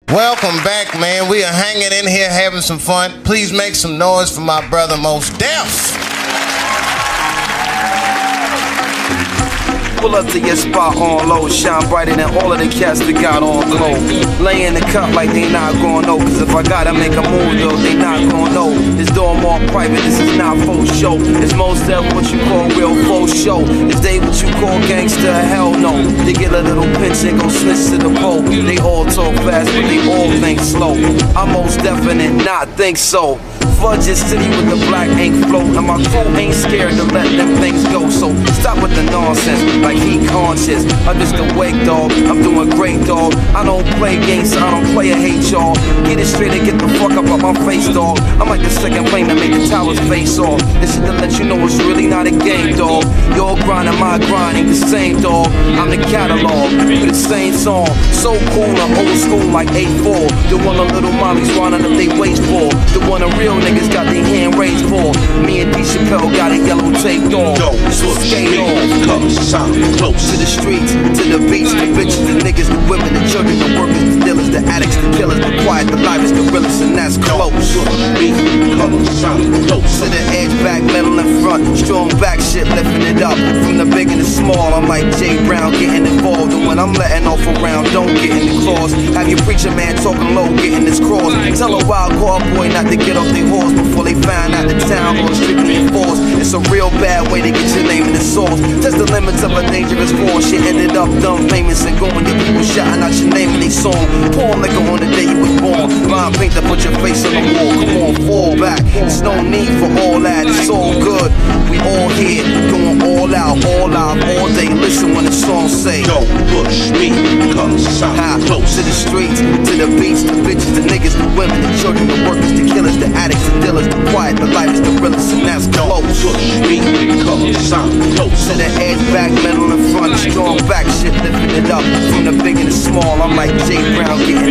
Welcome back, man. We are hanging in here having some fun. Please make some noise for my brother Mos Def. Pull up to your spot on low, shine brighter than all of the cats that got on glow. Lay in the cup like they not gon' know, cause if I gotta make a move though, they not gon' know. This door more private, this is not full show. It's Mos Def what you call real full show. Is they what you call gangster? Hell no. They get a little pinch and go snitch to the pole. They all talk fast, but they all think slow. I'm most definite, not think so. Fudge is city with the black ink float, and my crew ain't scared to let them things go. So stop with the nonsense, like he conscious. I'm just awake, dog. I'm doing great, dog. I don't play games, so I don't play a hate, y'all. Get it straight and get the fuck up out my face, dog. I'm like the second plane to make the towers face off. This shit to let you know it's really not a game, dog. Your grind and my grind ain't the same, dog. I'm the catalog with the same song. So cool, I'm old school like 8-4. The one the little mollies running up they waist for. The one the real niggas got their hand raised for. Me and D. Chappelle got a yellow taped off. So skate off. Close to the streets, to the beach, the bitches, the niggas, the women, the children, the workers, the dealers, the addicts, the killers, the quiet, the livest, the realest, and that's close. To the edge, back, middle, and front. Strong back shit, lifting it up. From the big and the small, I'm like Jay Brown getting involved. And when I'm letting off around, don't get in the claws. Have your preacher man talking low, getting his cross. Tell a wild car boy not to get off their horse before they find out the town or strictly enforced. It's a real bad way to get your name in the source. Test the limits of a dangerous force. Shit ended up dumb famous and going. Your people shouting out your name in they song. Pour liquor on the day you was born. Blind paint to put your face on the wall. Come on, fall back. There's no need for all that. It's all good. We all here, going all out, all day. Listen when the song say, don't push me, cause I'm close to the streets, to the beach, the bitches, the niggas, the women, the children, the workers, the killers, the addicts, the dealers, the quiet, the livest, the realest, and that's close. Don't push me, cause I'm close to the edge, back, middle, and front. Strong back shit, lifting it up. From the big and the small, I'm like Jay Brown getting